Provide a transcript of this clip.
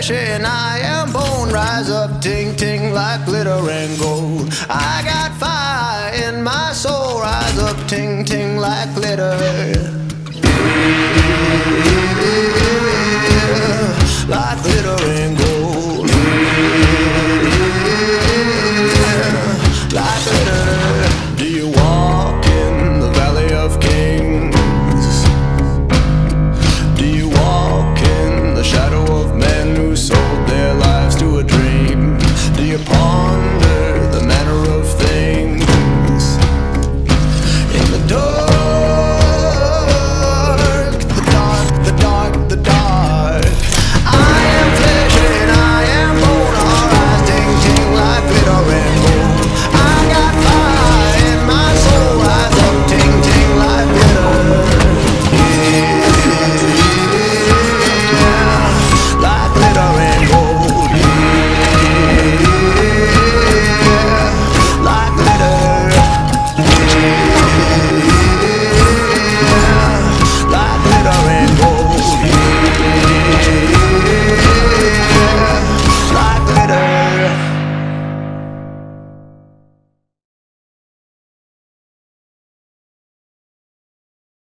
flesh and I am bone. Rise up, ting ting like glitter and gold. I got fire in my soul. Rise up, ting ting like glitter.